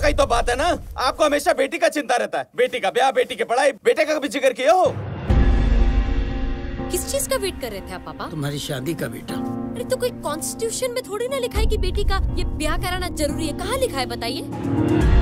ही तो बात है ना, आपको हमेशा बेटी का चिंता रहता है। बेटी का ब्याह, बेटी की पढ़ाई, बेटे का कभी जिक्र किया हो? किस चीज का वेट कर रहे थे आप पापा? तुम्हारी शादी का बेटा। अरे तो कोई कॉन्स्टिट्यूशन में थोड़ी ना लिखा है कि बेटी का ये ब्याह कराना जरूरी है। कहाँ लिखा है बताइए?